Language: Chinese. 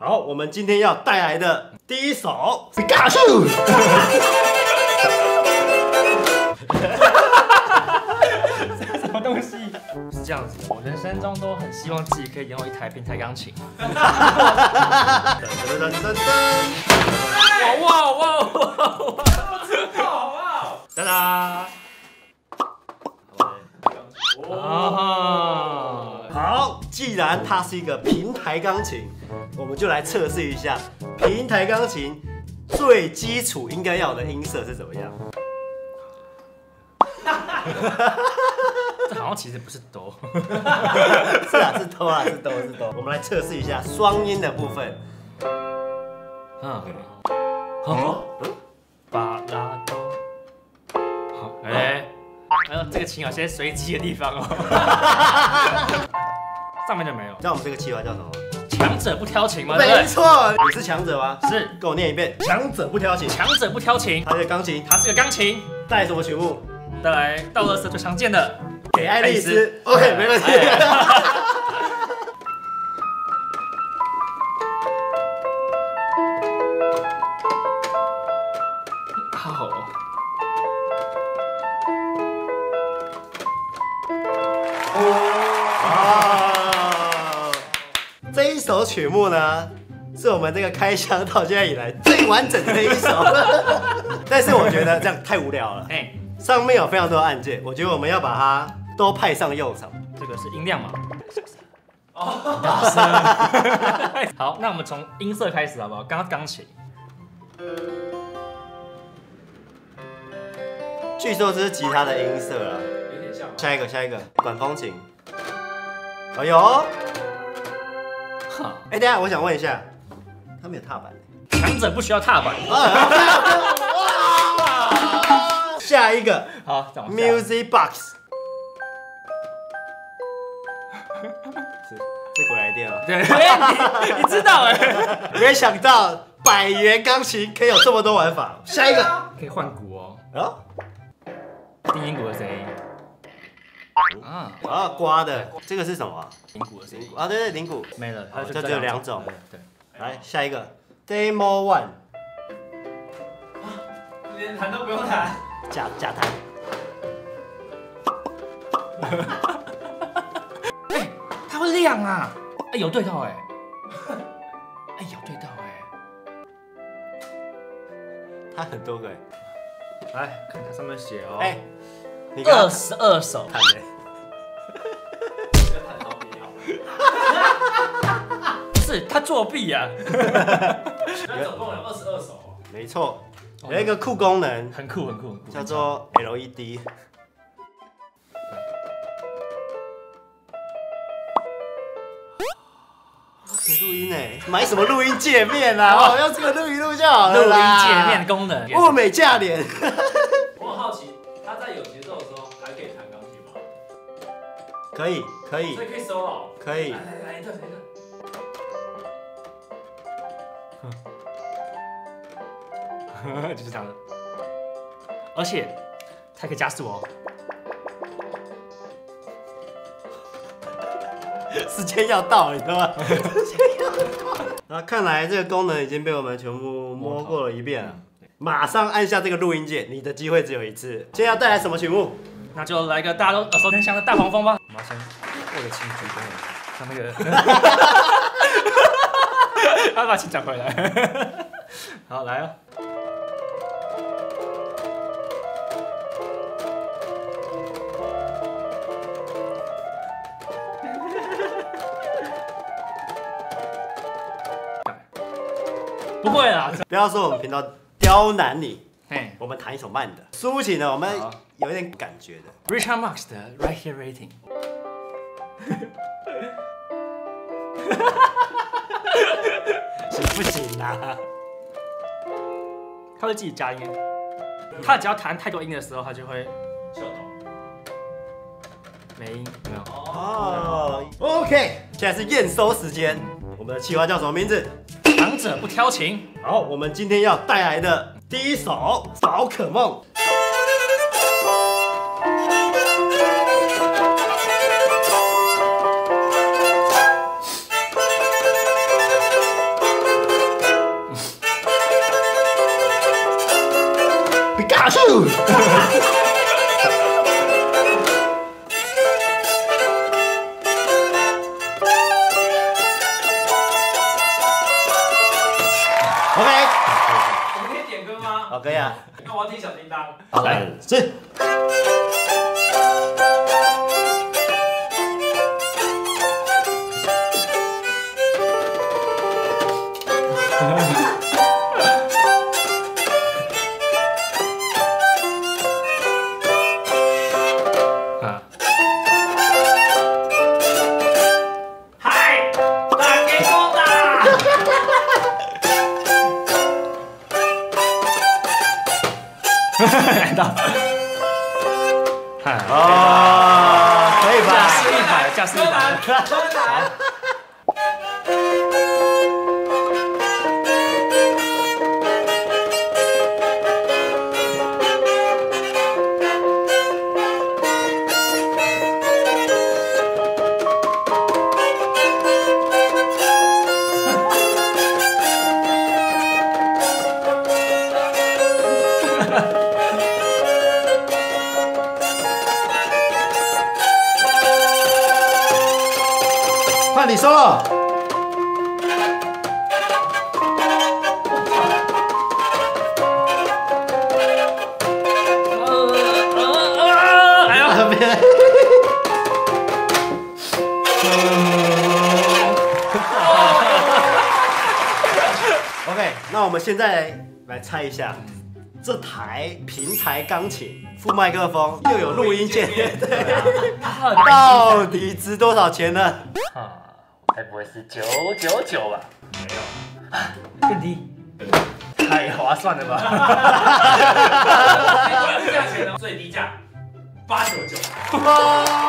好，我们今天要带来的第一首是嘎树。 什么东西？是这样子，我人生中都很希望自己可以拥有一台平台钢琴。 噔噔噔噔， 哇！哒哒！ 好，既然它是一个平台钢琴，我们就来测试一下平台钢琴最基础应该要的音色是怎么样。 这好像其实不是哆， 是啊，是哆啊，是哆。我们来测试一下双音的部分。 巴拉哆。好，这个琴有些随机的地方哦。上面就没有。 那我们这个企划叫什么？ 强者不挑琴吗？ 没错，你是强者吗？ 是。 跟我念一遍：强者不挑琴。 强者不挑琴。 它是钢琴， 它是个钢琴。 带来什么曲目？ 带来道乐社最常见的 《给爱丽丝》。OK， 没问题。 好。 这一首曲目呢，是我们这个开箱到现在以来最完整的一首。但是我觉得这样太无聊了。上面有非常多的按键，我觉得我们要把它都派上用场。 这个是音量嘛？好，那我们从音色开始好不好？刚刚钢琴。 据说这是吉他的音色啊。 有点像。 下一个，管风琴。哎呦。等一下，我想问一下，他没有踏板。 强者不需要踏板。 下一个， 好 ，Music Box。是鬼来电了。 对，你知道哎， 没想到100元钢琴可以有这么多玩法。下一个可以换鼓哦。定音鼓的声音。 刮的，这个是什么？ 铃鼓的声音。 对，铃鼓没了， 这只有2种。 对， 来下一个 ，Demo One。 连弹都不用弹。 假弹。 它会亮啊！有对到哎，有对到哎， 它很多个哎。 来看它上面写哦。 你 22首。 弹的。 不是，他作弊啊！那总共有22首。 没错，有一个酷功能， 很酷， 叫做 LED。可以录音哎，买什么录音界面啊？用这个录一录就好了。 录音界面功能， 物美价廉。 我很好奇，他在有节奏的时候还可以弹钢琴吗？ 可以。 所以可以 solo。 可以。 来一段。 就是这样的，而且它可以加速哦。 时间要到了，你知道吗？那看来这个功能已经被我们全部摸过了一遍了。马上按下这个录音键，你的机会只有一次。今天要带来什么曲目？ 那就来个大家都耳熟能详的大黄蜂吧。我们要先握着琴举功，像那个，要把琴转回来。好，来哦。不会啦， 不要说我们频道刁难你， 嘿， 我们弹一首慢的。抒情的，我们有一点感觉的。 Richard Marx 的 Right Here Rating。 行不行啊？ 他会自己加音，他只要弹太多音的时候，他就会秀逗。 没音，没有。 OK， 现在是验收时间。我们的企划叫什么名字？ 强者不挑琴。 好，我们今天要带来的第一首《宝可梦》。 大树。OK， 我们可以点歌吗？ 好，可以啊。 那我要听小叮当。 好，来，是。 嗨，打给我打。 来到， 哦，可以吧？ 驾驶一排，驾驶一排。 柯南。 换你 solo。 哎呀， 别。OK， 那我们现在来猜一下，这台平台钢琴副麦克风又有录音键，对，到底值多少钱呢？ 该不会是999吧？没有，更低，太划算了吧？ 价钱呢？最低价899。 哇！